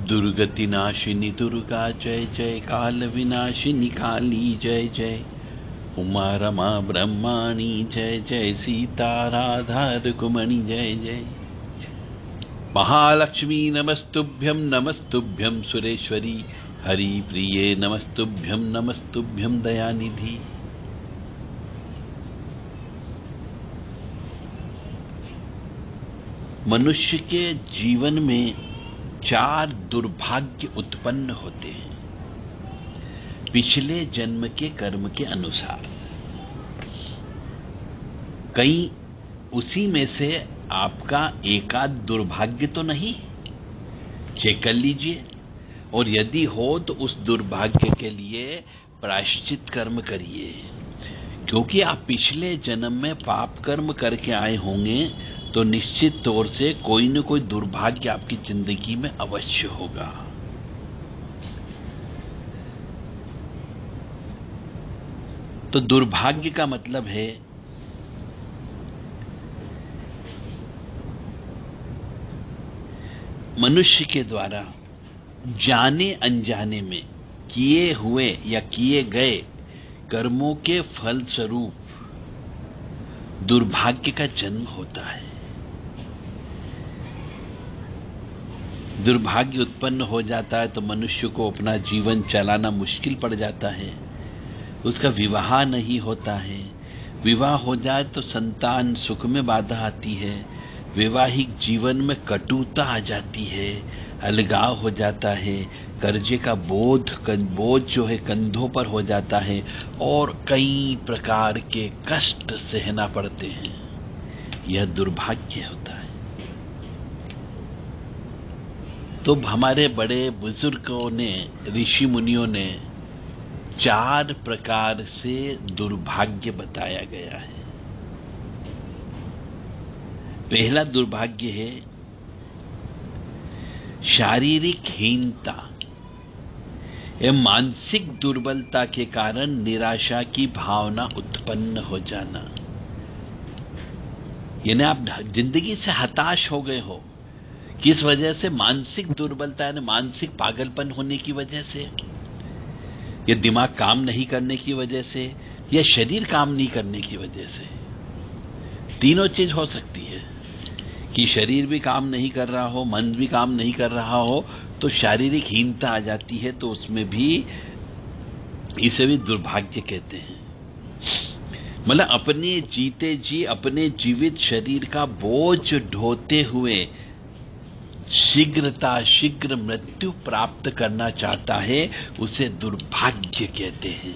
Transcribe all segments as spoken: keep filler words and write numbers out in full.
दुर्गति नाशिनी दुर्गा जय जय, काल विनाशिनी काली जय जय, उमा रमा ब्रह्माणी जय जय, सीता राधा रुक्मिणी जय जय, महालक्ष्मी नमस्तुभ्यं नमस्तुभ्यं सुरेश्वरी, हरि प्रिये नमस्तुभ्यं नमस्तुभ्यं दयानिधि। मनुष्य के जीवन में चार दुर्भाग्य उत्पन्न होते हैं पिछले जन्म के कर्म के अनुसार। कहीं उसी में से आपका एकाध दुर्भाग्य तो नहीं, चेक कर लीजिए, और यदि हो तो उस दुर्भाग्य के लिए प्रायश्चित कर्म करिए, क्योंकि आप पिछले जन्म में पाप कर्म करके आए होंगे तो निश्चित तौर से कोई न कोई दुर्भाग्य आपकी जिंदगी में अवश्य होगा। तो दुर्भाग्य का मतलब है मनुष्य के द्वारा जाने अनजाने में किए हुए या किए गए कर्मों के फल स्वरूप दुर्भाग्य का जन्म होता है। दुर्भाग्य उत्पन्न हो जाता है तो मनुष्य को अपना जीवन चलाना मुश्किल पड़ जाता है, उसका विवाह नहीं होता है, विवाह हो जाए तो संतान सुख में बाधा आती है, वैवाहिक जीवन में कटुता आ जाती है, अलगाव हो जाता है, कर्जे का बोझ बोझ जो है कंधों पर हो जाता है और कई प्रकार के कष्ट सहना पड़ते हैं। यह दुर्भाग्य होता है। तो हमारे बड़े बुजुर्गों ने, ऋषि मुनियों ने चार प्रकार से दुर्भाग्य बताया गया है। पहला दुर्भाग्य है शारीरिक हीनता या मानसिक दुर्बलता के कारण निराशा की भावना उत्पन्न हो जाना। यानी आप जिंदगी से हताश हो गए हो, किस वजह से? मानसिक दुर्बलता यानी मानसिक पागलपन होने की वजह से, या दिमाग काम नहीं करने की वजह से, या शरीर काम नहीं करने की वजह से। तीनों चीज हो सकती है कि शरीर भी काम नहीं कर रहा हो, मन भी काम नहीं कर रहा हो, तो शारीरिक हीनता आ जाती है, तो उसमें भी, इसे भी दुर्भाग्य कहते हैं। मतलब अपने जीते जी अपने जीवित शरीर का बोझ ढोते हुए शीघ्रता शीघ्र मृत्यु प्राप्त करना चाहता है, उसे दुर्भाग्य कहते हैं।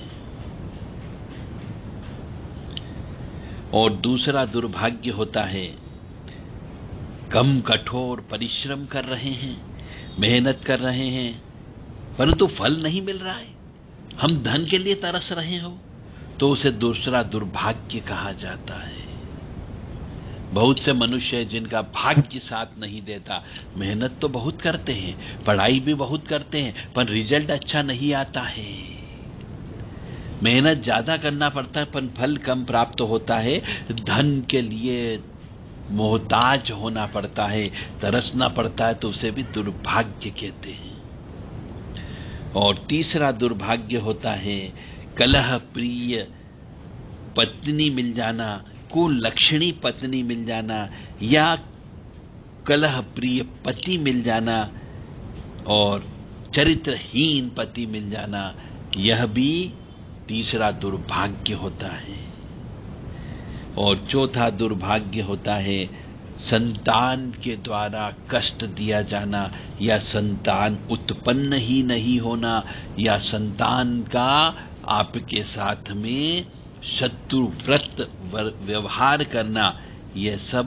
और दूसरा दुर्भाग्य होता है कम कठोर परिश्रम कर रहे हैं, मेहनत कर रहे हैं, परंतु फल नहीं मिल रहा है, हम धन के लिए तरस रहे हो, तो उसे दूसरा दुर्भाग्य कहा जाता है। बहुत से मनुष्य हैं जिनका भाग्य साथ नहीं देता, मेहनत तो बहुत करते हैं, पढ़ाई भी बहुत करते हैं, पर रिजल्ट अच्छा नहीं आता है। मेहनत ज्यादा करना पड़ता है पर फल कम प्राप्त होता है, धन के लिए मोहताज होना पड़ता है, तरसना पड़ता है, तो उसे भी दुर्भाग्य कहते हैं। और तीसरा दुर्भाग्य होता है कलह प्रिय पत्नी मिल जाना, कुलक्षणी पत्नी मिल जाना, या कलह प्रिय पति मिल जाना, और चरित्रहीन पति मिल जाना। यह भी तीसरा दुर्भाग्य होता है। और चौथा दुर्भाग्य होता है संतान के द्वारा कष्ट दिया जाना, या संतान उत्पन्न ही नहीं होना, या संतान का आपके साथ में शत्रुव्रत व्यवहार करना। यह सब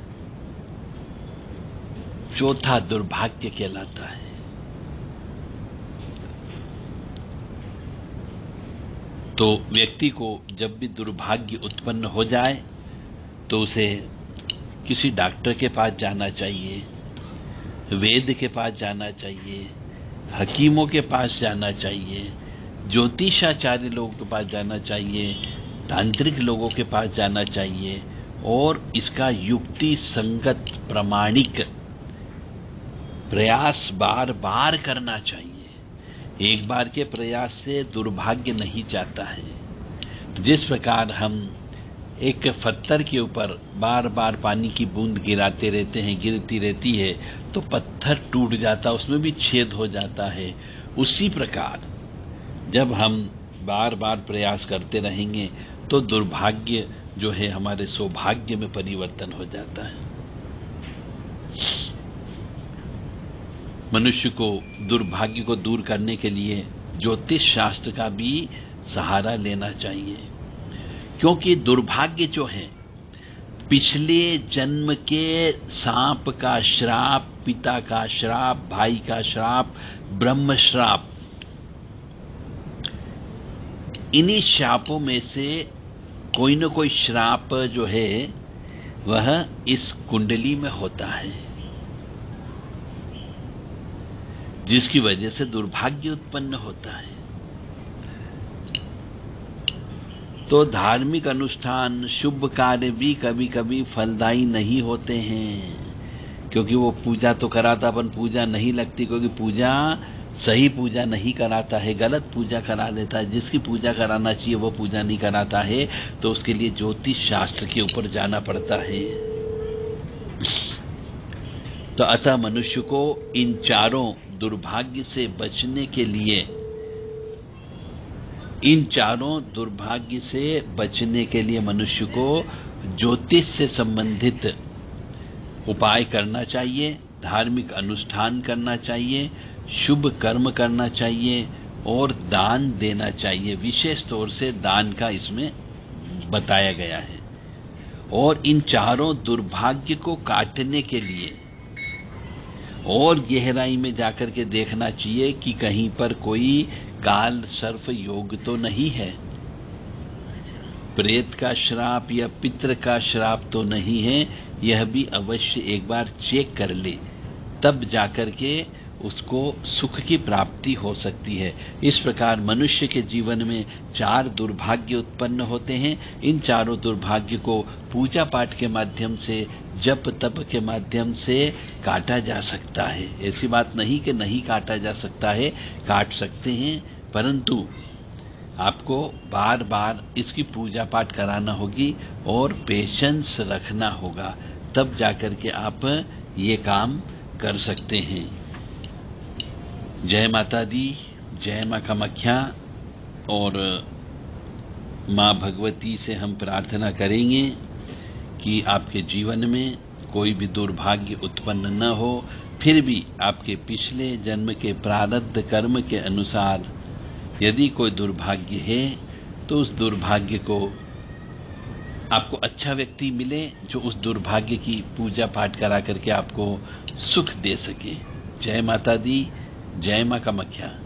चौथा दुर्भाग्य कहलाता है। तो व्यक्ति को जब भी दुर्भाग्य उत्पन्न हो जाए तो उसे किसी डॉक्टर के पास जाना चाहिए, वेद के पास जाना चाहिए, हकीमों के पास जाना चाहिए, ज्योतिषाचार्य लोगों के पास जाना चाहिए, तांत्रिक लोगों के पास जाना चाहिए, और इसका युक्ति संगत प्रामाणिक प्रयास बार बार करना चाहिए। एक बार के प्रयास से दुर्भाग्य नहीं जाता है। जिस प्रकार हम एक पत्थर के ऊपर बार बार पानी की बूंद गिराते रहते हैं, गिरती रहती है तो पत्थर टूट जाता, उसमें भी छेद हो जाता है। उसी प्रकार जब हम बार बार प्रयास करते रहेंगे तो दुर्भाग्य जो है हमारे सौभाग्य में परिवर्तन हो जाता है। मनुष्य को दुर्भाग्य को दूर करने के लिए ज्योतिष शास्त्र का भी सहारा लेना चाहिए, क्योंकि दुर्भाग्य जो है पिछले जन्म के सांप का श्राप, पिता का श्राप, भाई का श्राप, ब्रह्म श्राप, इन्हीं श्रापों में से कोई न कोई श्राप जो है वह इस कुंडली में होता है, जिसकी वजह से दुर्भाग्य उत्पन्न होता है। तो धार्मिक अनुष्ठान, शुभ कार्य भी कभी कभी फलदायी नहीं होते हैं, क्योंकि वो पूजा तो कराता, अपन पूजा नहीं लगती, क्योंकि पूजा सही पूजा नहीं कराता है, गलत पूजा करा देता है। जिसकी पूजा कराना चाहिए वो पूजा नहीं कराता है, तो उसके लिए ज्योतिष शास्त्र के ऊपर जाना पड़ता है। तो अतः मनुष्य को इन चारों दुर्भाग्य से बचने के लिए इन चारों दुर्भाग्य से बचने के लिए मनुष्य को ज्योतिष से संबंधित उपाय करना चाहिए, धार्मिक अनुष्ठान करना चाहिए, शुभ कर्म करना चाहिए और दान देना चाहिए। विशेष तौर से दान का इसमें बताया गया है। और इन चारों दुर्भाग्य को काटने के लिए और गहराई में जाकर के देखना चाहिए कि कहीं पर कोई काल सर्प योग तो नहीं है, प्रेत का श्राप या पितृ का श्राप तो नहीं है। यह भी अवश्य एक बार चेक कर ले, तब जाकर के उसको सुख की प्राप्ति हो सकती है। इस प्रकार मनुष्य के जीवन में चार दुर्भाग्य उत्पन्न होते हैं। इन चारों दुर्भाग्य को पूजा पाठ के माध्यम से, जप तप के माध्यम से काटा जा सकता है। ऐसी बात नहीं कि नहीं काटा जा सकता है, काट सकते हैं, परंतु आपको बार बार इसकी पूजा पाठ कराना होगी और पेशेंस रखना होगा, तब जाकर के आप ये काम कर सकते हैं। जय माता दी, जय मां कामाख्या। और मां भगवती से हम प्रार्थना करेंगे कि आपके जीवन में कोई भी दुर्भाग्य उत्पन्न न हो, फिर भी आपके पिछले जन्म के प्रारब्ध कर्म के अनुसार यदि कोई दुर्भाग्य है तो उस दुर्भाग्य को आपको अच्छा व्यक्ति मिले जो उस दुर्भाग्य की पूजा पाठ करा करके आपको सुख दे सके। जय माता दी, जय मां कामाख्या।